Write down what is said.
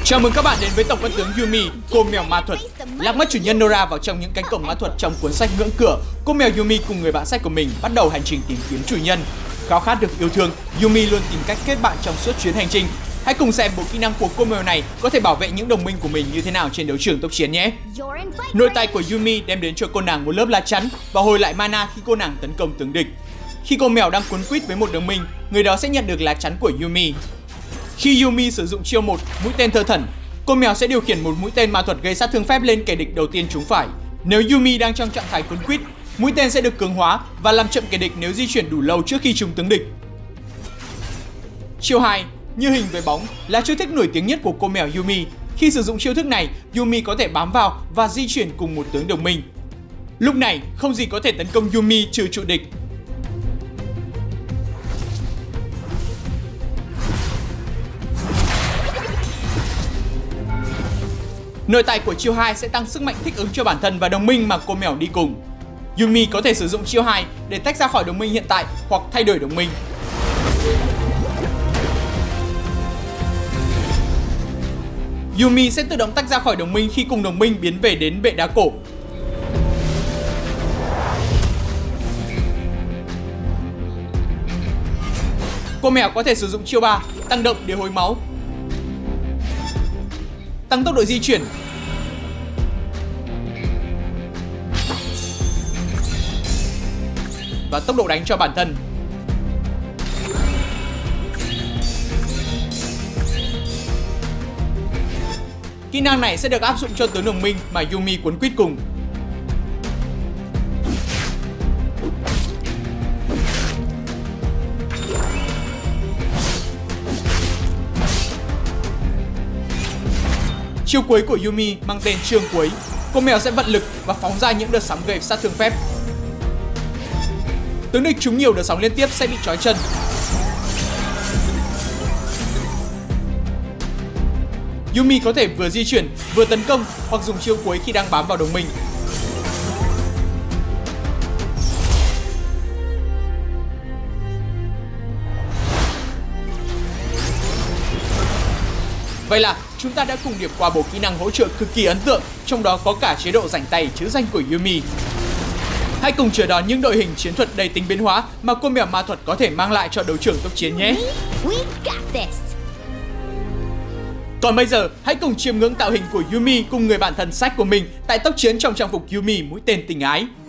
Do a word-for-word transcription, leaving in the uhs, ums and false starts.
Chào mừng các bạn đến với tổng quân tướng Yumi, cô mèo ma thuật. Lạc mất chủ nhân Nora vào trong những cánh cổng ma thuật trong cuốn sách Ngưỡng Cửa. Cô mèo Yumi cùng người bạn sách của mình bắt đầu hành trình tìm kiếm chủ nhân. Khao khát được yêu thương, Yumi luôn tìm cách kết bạn trong suốt chuyến hành trình. Hãy cùng xem bộ kỹ năng của cô mèo này có thể bảo vệ những đồng minh của mình như thế nào trên đấu trường tốc chiến nhé. Nội tay của Yumi đem đến cho cô nàng một lớp lá chắn và hồi lại mana khi cô nàng tấn công tướng địch. Khi cô mèo đang cuốn quýt với một đồng minh, người đó sẽ nhận được lá chắn của Yumi. Khi Yumi sử dụng chiêu một, mũi tên thơ thẩn, cô mèo sẽ điều khiển một mũi tên ma thuật gây sát thương phép lên kẻ địch đầu tiên trúng phải. Nếu Yumi đang trong trạng thái cuốn quýt, mũi tên sẽ được cường hóa và làm chậm kẻ địch nếu di chuyển đủ lâu trước khi trúng tướng địch. Chiêu hai, như hình với bóng, là chiêu thức nổi tiếng nhất của cô mèo Yumi. Khi sử dụng chiêu thức này, Yumi có thể bám vào và di chuyển cùng một tướng đồng minh. Lúc này, không gì có thể tấn công Yumi trừ trụ địch. Nội tại của chiêu hai sẽ tăng sức mạnh thích ứng cho bản thân và đồng minh mà cô mèo đi cùng. Yumi có thể sử dụng chiêu hai để tách ra khỏi đồng minh hiện tại hoặc thay đổi đồng minh. Yumi sẽ tự động tách ra khỏi đồng minh khi cùng đồng minh biến về đến bệ đá cổ. Cô mèo có thể sử dụng chiêu ba, tăng động để hồi máu, tăng tốc độ di chuyển, và tốc độ đánh cho bản thân. Kỹ năng này sẽ được áp dụng cho tướng đồng minh mà Yumi cuốn quýt cùng. Chiêu cuối của Yumi mang tên Chương Cuối. Cô mèo sẽ vận lực và phóng ra những đợt sóng gây sát thương phép. Tướng địch trúng nhiều đợt sóng liên tiếp sẽ bị trói chân. Yumi có thể vừa di chuyển, vừa tấn công hoặc dùng chiêu cuối khi đang bám vào đồng minh. Vậy là chúng ta đã cùng điểm qua bộ kỹ năng hỗ trợ cực kỳ ấn tượng, trong đó có cả chế độ rảnh tay chữ danh của Yumi. Hãy cùng chờ đón những đội hình chiến thuật đầy tính biến hóa mà cô mèo ma thuật có thể mang lại cho đấu trường tốc chiến nhé. Còn bây giờ, hãy cùng chiêm ngưỡng tạo hình của Yumi cùng người bạn thân sách của mình tại tốc chiến trong trang phục Yumi mũi tên tình ái.